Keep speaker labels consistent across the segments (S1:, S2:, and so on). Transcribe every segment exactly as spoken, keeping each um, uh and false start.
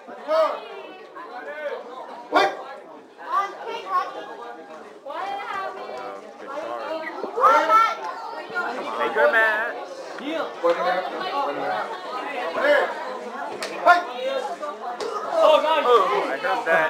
S1: Wait!
S2: Take her man.
S3: Oh, nice.
S2: Oh, I heard that.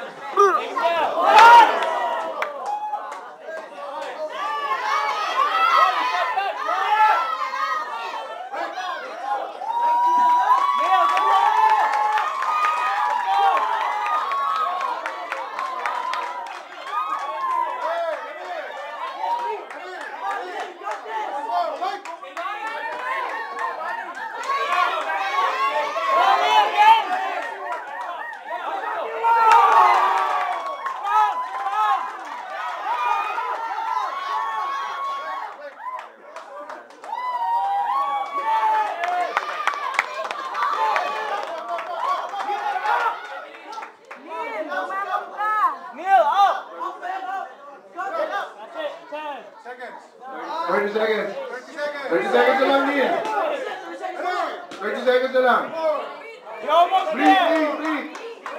S1: thirty seconds. thirty seconds na lang, Neil. thirty seconds na lang. Breathe, breathe, breathe.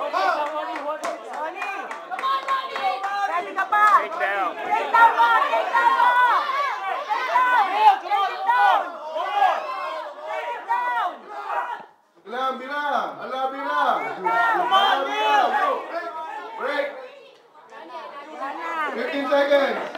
S2: Takedown.
S1: Bilang, bilang. Ala, bilang. Ala, bilang. Break. fifteen seconds.